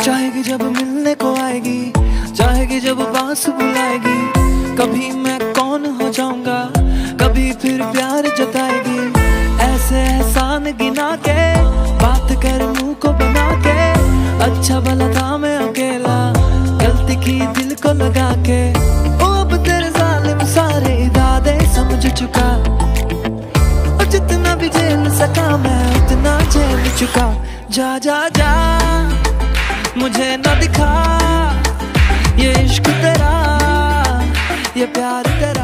चाहेगी जब मिलने को आएगी, चाहेगी जब पास बुलाएगी, कभी मैं कौन हो जाऊंगा, कभी फिर प्यार जताएगी। ऐसे एहसान गिना के बात कर मुंह को बना के, अच्छा भला था मैं अकेला, गलती की दिल को लगा के। ओ अब तेरे जालिम सारे इरादे समझ चुका, और जितना भी झेल सका मैं उतना झेल चुका। जा जा जा मुझे न दिखा ये इश्क तेरा, ये प्यार तेरा।